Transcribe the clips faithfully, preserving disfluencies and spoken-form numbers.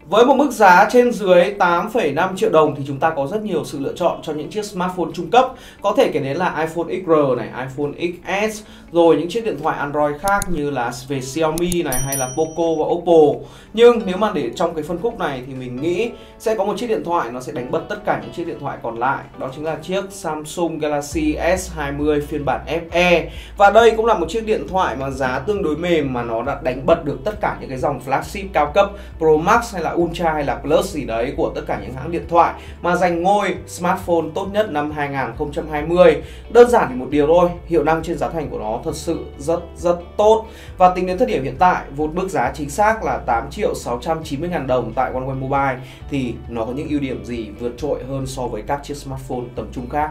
Với một mức giá trên dưới tám phẩy năm triệu đồng thì chúng ta có rất nhiều sự lựa chọn cho những chiếc smartphone trung cấp. Có thể kể đến là iPhone ích rờ này, iPhone ích ét, rồi những chiếc điện thoại Android khác như là về Xiaomi này hay là Poco và Oppo. Nhưng nếu mà để trong cái phân khúc này thì mình nghĩ sẽ có một chiếc điện thoại nó sẽ đánh bật tất cả những chiếc điện thoại còn lại. Đó chính là chiếc Samsung Galaxy S hai mươi phiên bản ép e. Và đây cũng là một chiếc điện thoại mà giá tương đối mềm mà nó đã đánh bật được tất cả những cái dòng flagship cao cấp Pro Max hay là Ultra hay là Plus gì đấy của tất cả những hãng điện thoại mà giành ngôi smartphone tốt nhất năm hai nghìn không trăm hai mươi. Đơn giản thì một điều thôi, hiệu năng trên giá thành của nó thật sự rất rất tốt. Và tính đến thời điểm hiện tại, một mức giá chính xác là tám triệu sáu trăm chín mươi ngàn đồng tại OneWay Mobile thì nó có những ưu điểm gì vượt trội hơn so với các chiếc smartphone tầm trung khác.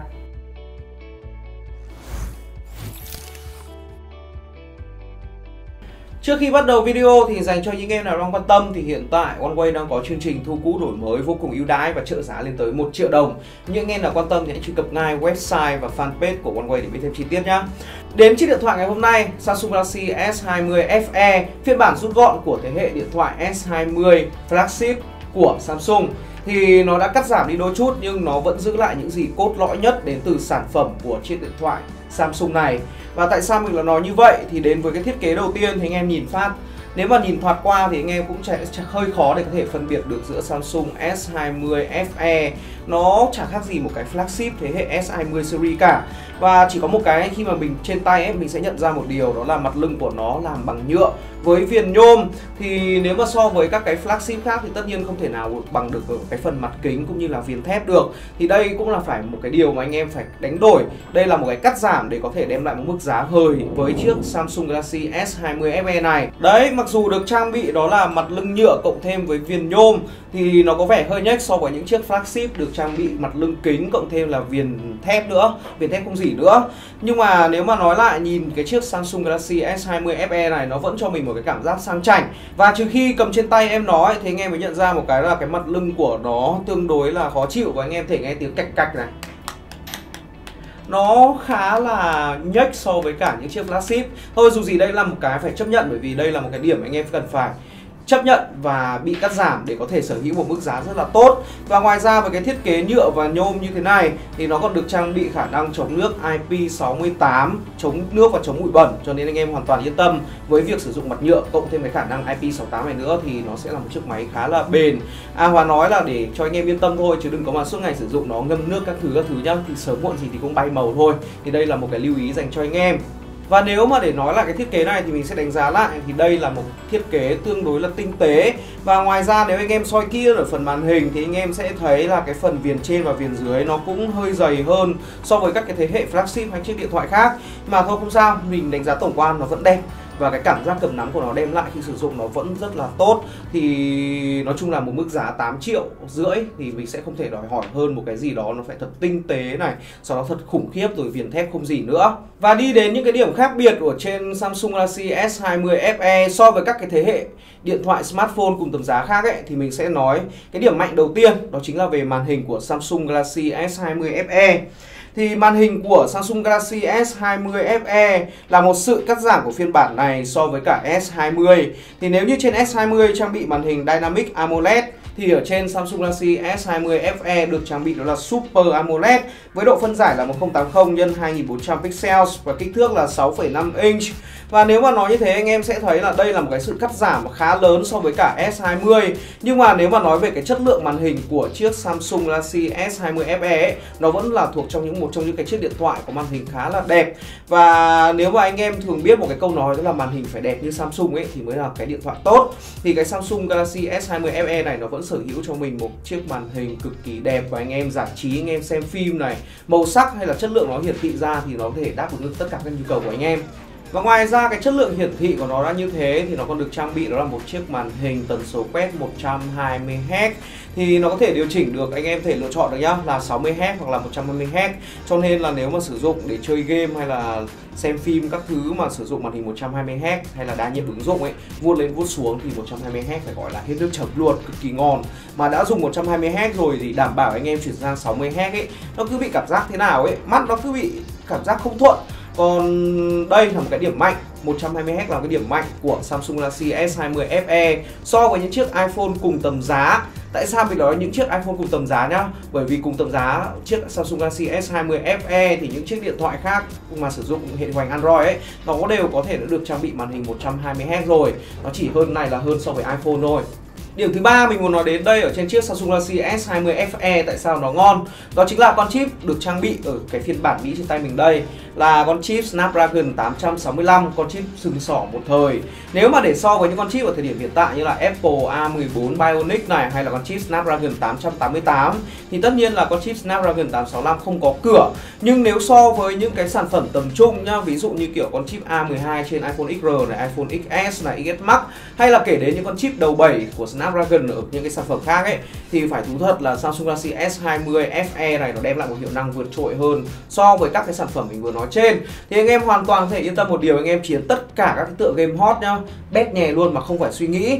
Trước khi bắt đầu video thì dành cho những em nào đang quan tâm thì hiện tại OneWay đang có chương trình thu cũ đổi mới vô cùng ưu đãi và trợ giá lên tới một triệu đồng. Những em nào quan tâm thì hãy truy cập ngay website và fanpage của OneWay để biết thêm chi tiết nhé. Đến chiếc điện thoại ngày hôm nay, Samsung Galaxy S hai mươi ép e, phiên bản rút gọn của thế hệ điện thoại S hai mươi flagship của Samsung, thì nó đã cắt giảm đi đôi chút nhưng nó vẫn giữ lại những gì cốt lõi nhất đến từ sản phẩm của chiếc điện thoại Samsung này. Và tại sao mình lại nói như vậy? Thì đến với cái thiết kế đầu tiên thì anh em nhìn phát, nếu mà nhìn thoạt qua thì anh em cũng sẽ hơi khó để có thể phân biệt được giữa Samsung S hai mươi ép e. Nó chẳng khác gì một cái flagship thế hệ S hai mươi series cả. Và chỉ có một cái khi mà mình trên tay ấy, mình sẽ nhận ra một điều, đó là mặt lưng của nó làm bằng nhựa với viền nhôm. Thì nếu mà so với các cái flagship khác thì tất nhiên không thể nào bằng được cái phần mặt kính cũng như là viền thép được. Thì đây cũng là phải một cái điều mà anh em phải đánh đổi. Đây là một cái cắt giảm để có thể đem lại một mức giá hời với chiếc Samsung Galaxy S hai mươi ép e này. Đấy, mặc dù được trang bị đó là mặt lưng nhựa cộng thêm với viền nhôm thì nó có vẻ hơi nhếch so với những chiếc flagship được trang bị mặt lưng kính cộng thêm là viền thép nữa, viền thép không dỉ nữa. Nhưng mà nếu mà nói lại, nhìn cái chiếc Samsung Galaxy S hai mươi ép e này nó vẫn cho mình một cái cảm giác sang chảnh. Và trừ khi cầm trên tay em nó ấy, thì anh em mới nhận ra một cái là cái mặt lưng của nó tương đối là khó chịu và anh em thể nghe tiếng cạch cạch này. Nó khá là nhếch so với cả những chiếc flagship. Thôi dù gì đây là một cái phải chấp nhận, bởi vì đây là một cái điểm anh em cần phải chấp nhận và bị cắt giảm để có thể sở hữu một mức giá rất là tốt. Và ngoài ra với cái thiết kế nhựa và nhôm như thế này thì nó còn được trang bị khả năng chống nước I P sáu mươi tám, chống nước và chống bụi bẩn, cho nên anh em hoàn toàn yên tâm với việc sử dụng mặt nhựa cộng thêm cái khả năng I P sáu mươi tám này nữa thì nó sẽ là một chiếc máy khá là bền. À, Hòa nói là để cho anh em yên tâm thôi chứ đừng có mà suốt ngày sử dụng nó ngâm nước các thứ các thứ nhá, thì sớm muộn gì thì cũng bay màu thôi. Thì đây là một cái lưu ý dành cho anh em. Và nếu mà để nói lại cái thiết kế này thì mình sẽ đánh giá lại thì đây là một thiết kế tương đối là tinh tế. Và ngoài ra nếu anh em soi kỹ ở phần màn hình thì anh em sẽ thấy là cái phần viền trên và viền dưới nó cũng hơi dày hơn so với các cái thế hệ flagship hay chiếc điện thoại khác. Mà thôi không sao, mình đánh giá tổng quan nó vẫn đẹp. Và cái cảm giác cầm nắm của nó đem lại khi sử dụng nó vẫn rất là tốt. Thì nói chung là một mức giá tám triệu rưỡi thì mình sẽ không thể đòi hỏi hơn một cái gì đó nó phải thật tinh tế này, sau đó thật khủng khiếp rồi viền thép không gì nữa. Và đi đến những cái điểm khác biệt của trên Samsung Galaxy S hai mươi ép e so với các cái thế hệ điện thoại smartphone cùng tầm giá khác ấy, thì mình sẽ nói cái điểm mạnh đầu tiên đó chính là về màn hình của Samsung Galaxy S hai mươi ép e. Thì màn hình của Samsung Galaxy S hai mươi ép e là một sự cắt giảm của phiên bản này so với cả S hai mươi. Thì nếu như trên S hai mươi trang bị màn hình Dynamic AMOLED thì ở trên Samsung Galaxy S hai mươi ép e được trang bị đó là Super AMOLED với độ phân giải là một nghìn tám mươi nhân hai nghìn bốn trăm pixels và kích thước là sáu phẩy năm inch. Và nếu mà nói như thế anh em sẽ thấy là đây là một cái sự cắt giảm khá lớn so với cả S hai mươi. Nhưng mà nếu mà nói về cái chất lượng màn hình của chiếc Samsung Galaxy S hai mươi ép e ấy, nó vẫn là thuộc trong những một trong những cái chiếc điện thoại có màn hình khá là đẹp. Và nếu mà anh em thường biết một cái câu nói đó là màn hình phải đẹp như Samsung ấy thì mới là cái điện thoại tốt, thì cái Samsung Galaxy S hai mươi ép e này nó vẫn sở hữu cho mình một chiếc màn hình cực kỳ đẹp. Và anh em giải trí, anh em xem phim này, màu sắc hay là chất lượng nó hiển thị ra thì nó có thể đáp ứng được tất cả các nhu cầu của anh em. Và ngoài ra cái chất lượng hiển thị của nó đã như thế thì nó còn được trang bị đó là một chiếc màn hình tần số quét một trăm hai mươi héc. Thì nó có thể điều chỉnh được, anh em thể lựa chọn được nhá, là sáu mươi héc hoặc là một trăm hai mươi héc. Cho nên là nếu mà sử dụng để chơi game hay là xem phim các thứ mà sử dụng màn hình một trăm hai mươi héc hay là đa nhiệm ứng dụng ấy, vuốt lên vuốt xuống thì một trăm hai mươi héc phải gọi là hết nước chấm luôn, cực kỳ ngon. Mà đã dùng một trăm hai mươi héc rồi thì đảm bảo anh em chuyển sang sáu mươi héc ấy, nó cứ bị cảm giác thế nào ấy, mắt nó cứ bị cảm giác không thuận. Còn đây là một cái điểm mạnh, một trăm hai mươi héc là cái điểm mạnh của Samsung Galaxy S hai mươi Fe so với những chiếc iPhone cùng tầm giá. Tại sao mình nói những chiếc iPhone cùng tầm giá nhá? Bởi vì cùng tầm giá chiếc Samsung Galaxy S hai mươi Fe thì những chiếc điện thoại khác mà sử dụng hệ điều hành Android ấy, nó đều có thể đã được trang bị màn hình một trăm hai mươi héc rồi. Nó chỉ hơn này là hơn so với iPhone thôi. Điểm thứ ba mình muốn nói đến đây ở trên chiếc Samsung Galaxy S hai mươi Fe tại sao nó ngon, đó chính là con chip được trang bị ở cái phiên bản Mỹ trên tay mình đây là con chip Snapdragon tám trăm sáu mươi lăm, con chip sừng sỏ một thời. Nếu mà để so với những con chip ở thời điểm hiện tại như là Apple A mười bốn Bionic này hay là con chip Snapdragon tám trăm tám mươi tám thì tất nhiên là con chip Snapdragon tám trăm sáu mươi lăm không có cửa. Nhưng nếu so với những cái sản phẩm tầm trung nhá, ví dụ như kiểu con chip A mười hai trên iPhone ích rờ này, iPhone ích ét này, ích ét Max hay là kể đến những con chip đầu bảy của Snapdragon ở những cái sản phẩm khác ấy, thì phải thú thật là Samsung Galaxy S hai mươi Fe này nó đem lại một hiệu năng vượt trội hơn so với các cái sản phẩm mình vừa nói trên. Thì anh em hoàn toàn có thể yên tâm một điều, anh em chiến tất cả các cái tựa game hot nhá, bét nhè luôn mà không phải suy nghĩ,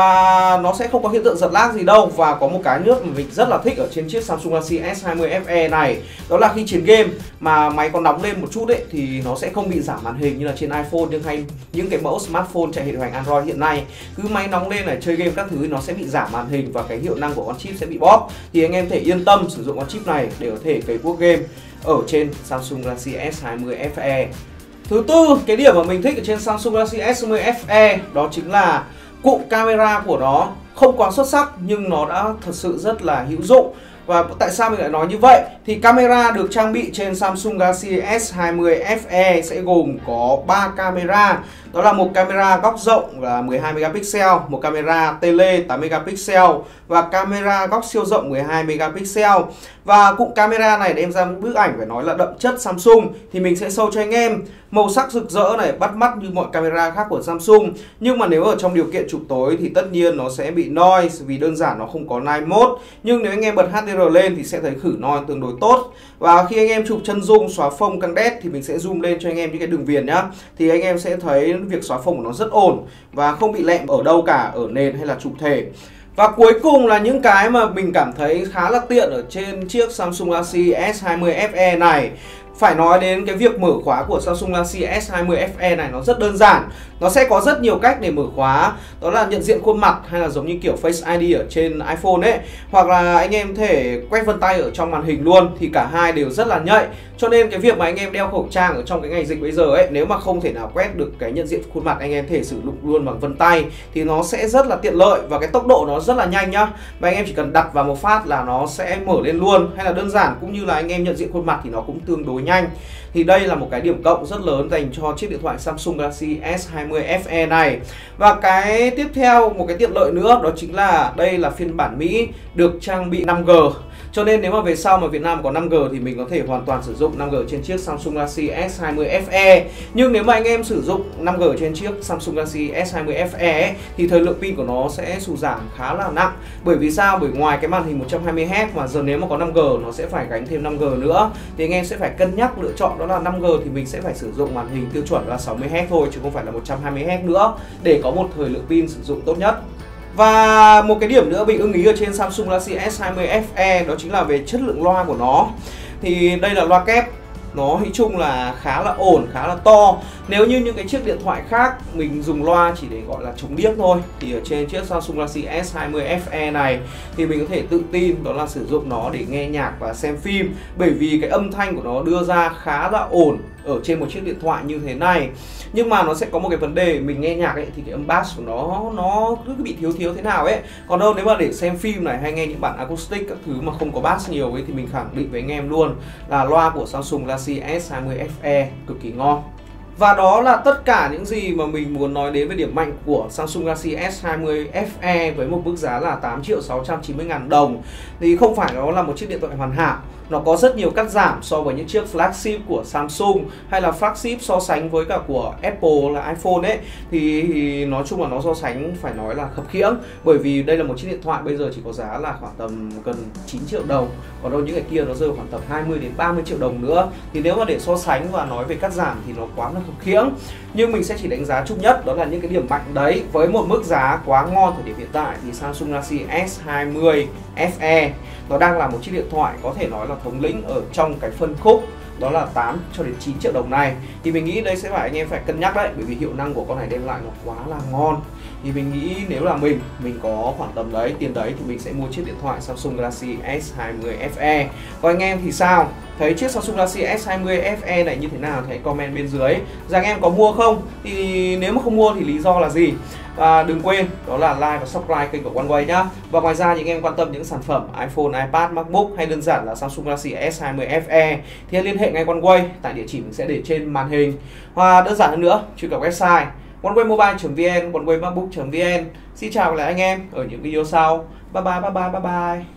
và nó sẽ không có hiện tượng giật lag gì đâu. Và có một cái nước mà mình rất là thích ở trên chiếc Samsung Galaxy S hai mươi Fe này, đó là khi chiến game mà máy còn nóng lên một chút ấy thì nó sẽ không bị giảm màn hình như là trên iPhone nhưng hay những cái mẫu smartphone chạy hệ điều hành Android hiện nay. Cứ máy nóng lên này, chơi game các thứ nó sẽ bị giảm màn hình và cái hiệu năng của con chip sẽ bị bóp. Thì anh em thể yên tâm sử dụng con chip này để có thể cày cuốc game ở trên Samsung Galaxy S hai mươi Fe. Thứ tư, cái điểm mà mình thích ở trên Samsung Galaxy S hai mươi Fe đó chính là cụm camera của nó không quá xuất sắc nhưng nó đã thật sự rất là hữu dụng. Và tại sao mình lại nói như vậy? Thì camera được trang bị trên Samsung Galaxy S hai mươi Fe sẽ gồm có ba camera. Đó là một camera góc rộng là mười hai megapixel, một camera tele tám megapixel và camera góc siêu rộng mười hai megapixel. Và cụm camera này đem ra bức ảnh phải nói là đậm chất Samsung. Thì mình sẽ show cho anh em màu sắc rực rỡ này, bắt mắt như mọi camera khác của Samsung. Nhưng mà nếu ở trong điều kiện chụp tối thì tất nhiên nó sẽ bị noise vì đơn giản nó không có night mode. Nhưng nếu anh em bật hát đê rờ lên thì sẽ thấy khử noise tương đối tốt. Và khi anh em chụp chân zoom xóa phông căng đét thì mình sẽ zoom lên cho anh em những cái đường viền nhá. Thì anh em sẽ thấy việc xóa phông của nó rất ổn và không bị lẹm ở đâu cả, ở nền hay là chụp thể. Và cuối cùng là những cái mà mình cảm thấy khá là tiện ở trên chiếc Samsung Galaxy S hai mươi Fe này. Phải nói đến cái việc mở khóa của Samsung Galaxy S hai mươi Fe này nó rất đơn giản. Nó sẽ có rất nhiều cách để mở khóa. Đó là nhận diện khuôn mặt hay là giống như kiểu Face ai đi ở trên iPhone ấy. Hoặc là anh em thể quét vân tay ở trong màn hình luôn. Thì cả hai đều rất là nhạy. Cho nên cái việc mà anh em đeo khẩu trang ở trong cái ngày dịch bây giờ ấy, nếu mà không thể nào quét được cái nhận diện khuôn mặt, anh em thể sử dụng luôn bằng vân tay thì nó sẽ rất là tiện lợi và cái tốc độ nó rất là nhanh nhá. Và anh em chỉ cần đặt vào một phát là nó sẽ mở lên luôn. Hay là đơn giản cũng như là anh em nhận diện khuôn mặt thì nó cũng tương đối nhanh. Thì đây là một cái điểm cộng rất lớn dành cho chiếc điện thoại Samsung Galaxy S hai mươi Fe này. Và cái tiếp theo, một cái tiện lợi nữa đó chính là đây là phiên bản Mỹ được trang bị năm G. Cho nên nếu mà về sau mà Việt Nam có năm G thì mình có thể hoàn toàn sử dụng năm G trên chiếc Samsung Galaxy S hai mươi Fe. Nhưng nếu mà anh em sử dụng năm G trên chiếc Samsung Galaxy S hai mươi Fe ấy, thì thời lượng pin của nó sẽ sụt giảm khá là nặng. Bởi vì sao? Bởi ngoài cái màn hình một trăm hai mươi héc mà giờ nếu mà có năm G nó sẽ phải gánh thêm năm G nữa. Thì anh em sẽ phải cân nhắc lựa chọn đó là năm G thì mình sẽ phải sử dụng màn hình tiêu chuẩn là sáu mươi héc thôi chứ không phải là một trăm hai mươi héc nữa để có một thời lượng pin sử dụng tốt nhất. Và một cái điểm nữa mình ưng ý ở trên Samsung Galaxy S hai mươi Fe đó chính là về chất lượng loa của nó. Thì đây là loa kép, nó nói chung là khá là ổn, khá là to. Nếu như những cái chiếc điện thoại khác mình dùng loa chỉ để gọi là chống điếc thôi, thì ở trên chiếc Samsung Galaxy S hai mươi Fe này thì mình có thể tự tin đó là sử dụng nó để nghe nhạc và xem phim. Bởi vì cái âm thanh của nó đưa ra khá là ổn ở trên một chiếc điện thoại như thế này. Nhưng mà nó sẽ có một cái vấn đề, mình nghe nhạc ấy thì cái âm bass của nó nó cứ bị thiếu thiếu thế nào ấy. Còn đâu nếu mà để xem phim này hay nghe những bản acoustic các thứ mà không có bass nhiều ấy thì mình khẳng định với anh em luôn là loa của Samsung Galaxy S hai mươi Fe cực kỳ ngon. Và đó là tất cả những gì mà mình muốn nói đến về điểm mạnh của Samsung Galaxy S hai mươi Fe với một mức giá là tám triệu sáu trăm chín mươi ngàn đồng. Thì không phải nó là một chiếc điện thoại hoàn hảo, nó có rất nhiều cắt giảm so với những chiếc flagship của Samsung hay là flagship so sánh với cả của Apple là iPhone ấy. Thì, thì nói chung là nó so sánh phải nói là khập khiễng. Bởi vì đây là một chiếc điện thoại bây giờ chỉ có giá là khoảng tầm gần chín triệu đồng. Còn đâu những cái kia nó rơi khoảng tầm hai mươi đến ba mươi triệu đồng nữa. Thì nếu mà để so sánh và nói về cắt giảm thì nó quá là khập khiễng. Nhưng mình sẽ chỉ đánh giá chung nhất đó là những cái điểm mạnh đấy. Với một mức giá quá ngon thời điểm hiện tại thì Samsung Galaxy S hai mươi Fe nó đang là một chiếc điện thoại có thể nói là thống lĩnh ở trong cái phân khúc đó là tám cho đến chín triệu đồng này. Thì mình nghĩ đây sẽ phải anh em phải cân nhắc đấy, bởi vì hiệu năng của con này đem lại nó quá là ngon. Thì mình nghĩ nếu là mình mình có khoản tầm đấy, tiền đấy thì mình sẽ mua chiếc điện thoại Samsung Galaxy S hai mươi Fe. Còn anh em thì sao? Thấy chiếc Samsung Galaxy S hai mươi Fe này như thế nào thì hãy comment bên dưới rằng em có mua không? Thì nếu mà không mua thì lý do là gì? Và đừng quên đó là like và subscribe kênh của OneWay nhá. Và ngoài ra những em quan tâm những sản phẩm iPhone, iPad, MacBook hay đơn giản là Samsung Galaxy S hai mươi Fe thì hãy liên hệ ngay OneWay tại địa chỉ mình sẽ để trên màn hình. Và đơn giản hơn nữa, truy cập website onewaymobile chấm vn, onewaymacbook chấm vn. Xin chào lại anh em ở những video sau. Bye bye bye bye bye bye.